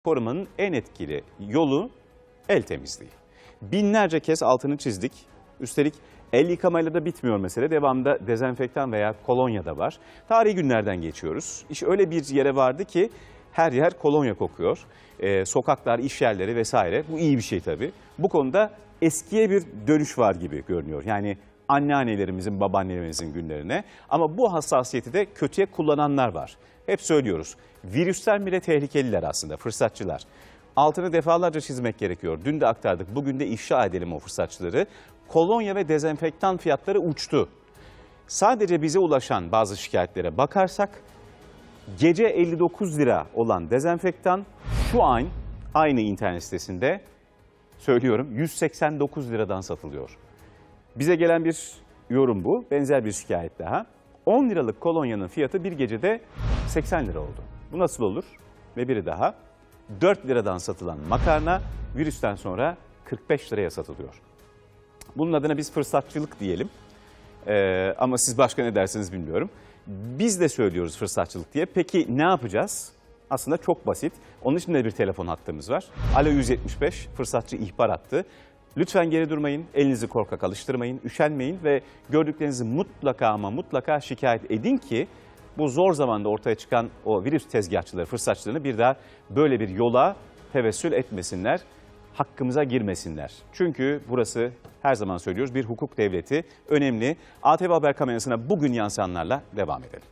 Korumanın en etkili yolu el temizliği. Binlerce kez altını çizdik. Üstelik el yıkamayla da bitmiyor mesele. Devamında dezenfektan veya kolonya da var. Tarihi günlerden geçiyoruz. İş öyle bir yere vardı ki her yer kolonya kokuyor. Sokaklar, iş yerleri vesaire. Bu iyi bir şey tabii. Bu konuda eskiye bir dönüş var gibi görünüyor. Yani anneannelerimizin, babaannelerimizin günlerine. Ama bu hassasiyeti de kötüye kullananlar var. Hep söylüyoruz. Virüsten bile tehlikeliler aslında, fırsatçılar. Altını defalarca çizmek gerekiyor. Dün de aktardık, bugün de ifşa edelim o fırsatçıları. Kolonya ve dezenfektan fiyatları uçtu. Sadece bize ulaşan bazı şikayetlere bakarsak, gece 59 lira olan dezenfektan şu an aynı internet sitesinde, söylüyorum, 189 liradan satılıyor. Bize gelen bir yorum bu, benzer bir şikayet daha. 10 liralık kolonyanın fiyatı bir gecede 80 lira oldu. Bu nasıl olur? Ve biri daha, 4 liradan satılan makarna virüsten sonra 45 liraya satılıyor. Bunun adına biz fırsatçılık diyelim. Ama siz başka ne dersiniz bilmiyorum. Biz de söylüyoruz fırsatçılık diye. Peki ne yapacağız? Aslında çok basit. Onun için de bir telefon hattımız var. Alo 175 fırsatçı ihbar hattı. Lütfen geri durmayın, elinizi korkak alıştırmayın, üşenmeyin ve gördüklerinizi mutlaka ama mutlaka şikayet edin ki bu zor zamanda ortaya çıkan o virüs tezgahçıları, fırsatçılarını bir daha böyle bir yola tevessül etmesinler, hakkımıza girmesinler. Çünkü burası her zaman söylüyoruz bir hukuk devleti, önemli. ATV Haber kamerasına bugün yansıyanlarla devam edelim.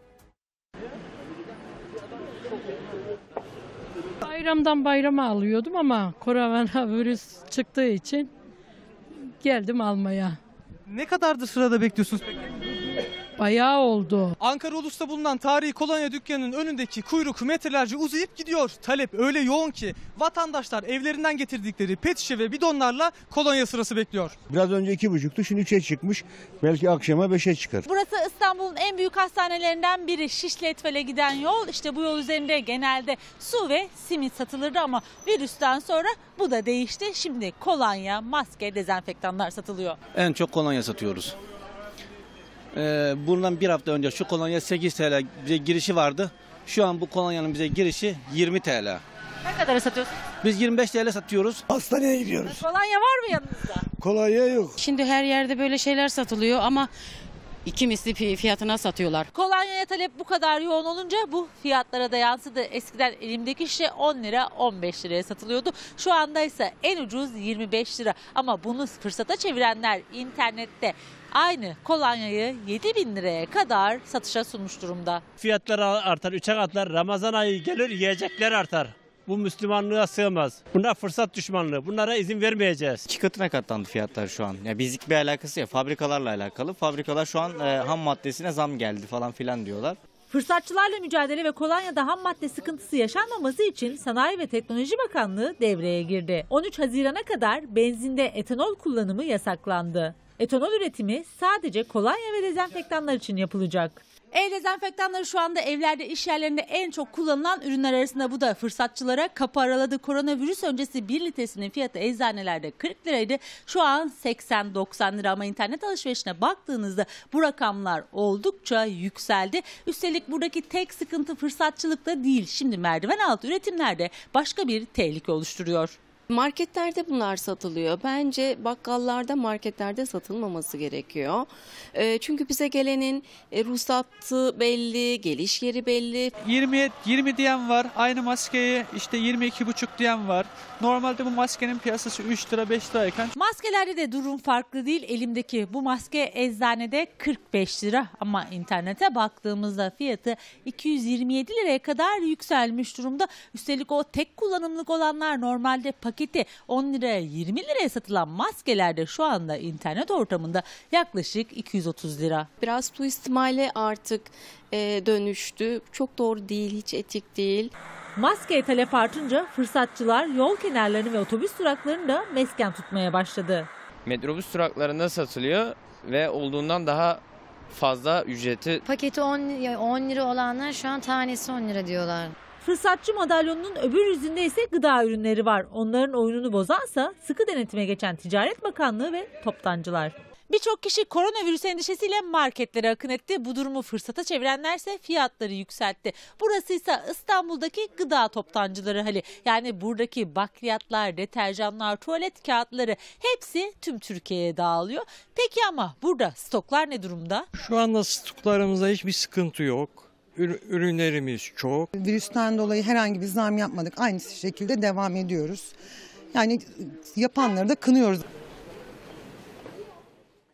Bayramdan bayrama alıyordum ama koronavirüs çıktığı için geldim almaya. Ne kadardır sırada bekliyorsunuz peki? Bayağı oldu. Ankara Ulus'ta bulunan tarihi kolonya dükkanının önündeki kuyruk metrelerce uzayıp gidiyor. Talep öyle yoğun ki vatandaşlar evlerinden getirdikleri pet şişe ve bidonlarla kolonya sırası bekliyor. Biraz önce 2,5'tu, şimdi 3'e çıkmış. Belki akşama 5'e çıkar. Burası İstanbul'un en büyük hastanelerinden biri. Şişli Etfel'e giden yol. İşte bu yol üzerinde genelde su ve simit satılırdı ama virüsten sonra bu da değişti. Şimdi kolonya, maske, dezenfektanlar satılıyor. En çok kolonya satıyoruz. Bundan bir hafta önce şu kolonya 8 TL bize girişi vardı. Şu an bu kolonyanın bize girişi 20 TL. Ne kadara satıyorsunuz? Biz 25 TL satıyoruz. Hastaneye gidiyoruz. Kolonya var mı yanınızda? Kolonya yok. Şimdi her yerde böyle şeyler satılıyor ama iki misli fiyatına satıyorlar. Kolonyaya talep bu kadar yoğun olunca bu fiyatlara da yansıdı. Eskiden elimdeki şişe 10 lira 15 liraya satılıyordu. Şu anda ise en ucuz 25 lira. Ama bunu fırsata çevirenler internette aynı kolonyayı 7.000 liraya kadar satışa sunmuş durumda. Fiyatlar artar, 3'e katlar. Ramazan ayı gelir, yiyecekler artar. Bu Müslümanlığa sığmaz. Bunlar fırsat düşmanlığı. Bunlara izin vermeyeceğiz. 2 katına katlandı fiyatlar şu an. Ya bizlik bir alakası yok. Fabrikalarla alakalı. Fabrikalar şu an ham maddesine zam geldi falan filan diyorlar. Fırsatçılarla mücadele ve kolonyada ham madde sıkıntısı yaşanmaması için Sanayi ve Teknoloji Bakanlığı devreye girdi. 13 Haziran'a kadar benzinde etanol kullanımı yasaklandı. Etanol üretimi sadece kolonya ve dezenfektanlar için yapılacak. El dezenfektanları şu anda evlerde, iş yerlerinde en çok kullanılan ürünler arasında. Bu da fırsatçılara kapı araladı. Koronavirüs öncesi 1 litresinin fiyatı eczanelerde 40 liraydı. Şu an 80-90 lira ama internet alışverişine baktığınızda bu rakamlar oldukça yükseldi. Üstelik buradaki tek sıkıntı fırsatçılık da değil. Şimdi merdiven altı üretimlerde başka bir tehlike oluşturuyor. Marketlerde bunlar satılıyor. Bence bakkallarda, marketlerde satılmaması gerekiyor. Çünkü bize gelenin ruhsatı belli, geliş yeri belli. 20 diyen var. Aynı maskeyi işte 22,5 diyen var. Normalde bu maskenin piyasası 3 lira 5 lirayken. Maskelerde de durum farklı değil. Elimdeki bu maske eczanede 45 lira ama internete baktığımızda fiyatı 227 liraya kadar yükselmiş durumda. Üstelik o tek kullanımlık olanlar normalde paketi 10 liraya 20 liraya satılan maskelerde şu anda internet ortamında yaklaşık 230 lira. Biraz suistimale artık dönüştü. Çok doğru değil, hiç etik değil. Maskeye talep artınca fırsatçılar yol kenarlarını ve otobüs duraklarını da mesken tutmaya başladı. Metrobüs duraklarında satılıyor ve olduğundan daha fazla ücreti. Paketi 10 lira olanlar şu an tanesi 10 lira diyorlar. Fırsatçı madalyonunun öbür yüzünde ise gıda ürünleri var. Onların oyununu bozansa sıkı denetime geçen Ticaret Bakanlığı ve toptancılar. Birçok kişi koronavirüs endişesiyle marketlere akın etti. Bu durumu fırsata çevirenlerse fiyatları yükseltti. Burası ise İstanbul'daki gıda toptancıları hali. Yani buradaki bakliyatlar, deterjanlar, tuvalet kağıtları hepsi tüm Türkiye'ye dağılıyor. Peki ama burada stoklar ne durumda? Şu anda stoklarımızda hiçbir sıkıntı yok. Ürünlerimiz çok. Virüsten dolayı herhangi bir zam yapmadık. Aynı şekilde devam ediyoruz. Yani yapanları da kınıyoruz.